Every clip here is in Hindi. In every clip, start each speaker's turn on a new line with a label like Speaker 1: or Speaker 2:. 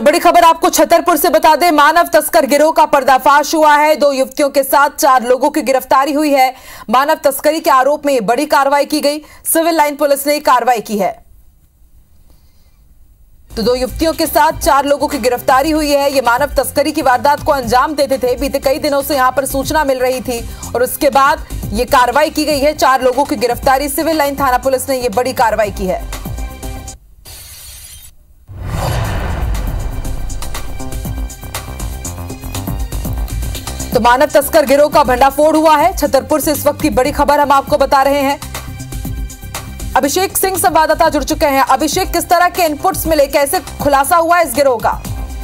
Speaker 1: बड़ी खबर आपको छतरपुर से बता दें, मानव तस्कर गिरोह का पर्दाफाश हुआ है। 2 युवतियों के साथ 4 लोगों की गिरफ्तारी हुई है। मानव तस्करी के आरोप में बड़ी कार्रवाई की गई। सिविल लाइन पुलिस ने कार्रवाई की है। तो 2 युवतियों के साथ 4 लोगों की गिरफ्तारी हुई है। ये मानव तस्करी की वारदात को अंजाम देते थे। बीते कई दिनों से यहां पर सूचना मिल रही थी और उसके बाद ये कार्रवाई की गई है। 4 लोगों की गिरफ्तारी। सिविल लाइन थाना पुलिस ने यह बड़ी कार्रवाई की है। तो मानव तस्कर गिरोह का भंडाफोड़ हुआ है। छतरपुर से इस वक्त की बड़ी खबर हम आपको बता रहे हैं। अभिषेक सिंह संवाददाता जुड़ चुके हैं। अभिषेक, किस तरह के इनपुट्स मिले, कैसे खुलासा हुआ है इस गिरोह का?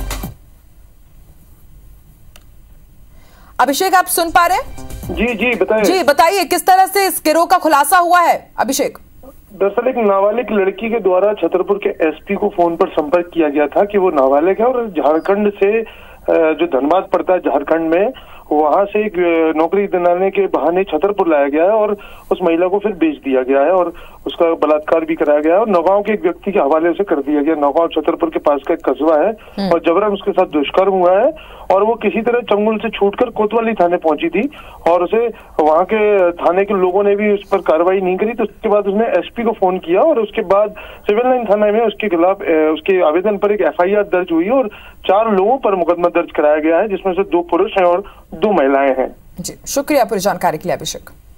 Speaker 1: अभिषेक, आप सुन पा रहे हैं?
Speaker 2: जी बताइए।
Speaker 1: जी बताइए, किस तरह से इस गिरोह का खुलासा हुआ है अभिषेक?
Speaker 2: दरअसल एक नाबालिग लड़की के द्वारा छतरपुर के एसपी को फोन पर संपर्क किया गया था कि वो नाबालिग है और झारखंड से जो धनबाद पड़ता है झारखंड में, वहां से एक नौकरी दिलाने के बहाने छतरपुर लाया गया है और उस महिला को फिर बेच दिया गया है और उसका बलात्कार भी कराया गया है और नौगांव के एक व्यक्ति के हवाले से कर दिया गया। नौगांव छतरपुर के पास का एक कस्बा है और जबरन उसके साथ दुष्कर्म हुआ है और वो किसी तरह चंगुल से छूटकर कोतवाली थाने पहुंची थी और उसे वहां के थाने के लोगों ने भी उस पर कार्रवाई नहीं करी। तो उसके बाद उसने एसपी को फोन किया और उसके बाद सिविल लाइन थाने में उसके खिलाफ उसके आवेदन पर एक एफआईआर दर्ज हुई और 4 लोगों पर मुकदमा दर्ज कराया गया है, जिसमें से 2 पुरुष हैं और 2 महिलाएं हैं।
Speaker 1: जी, शुक्रिया पूरी जानकारी के लिए अभिषेक।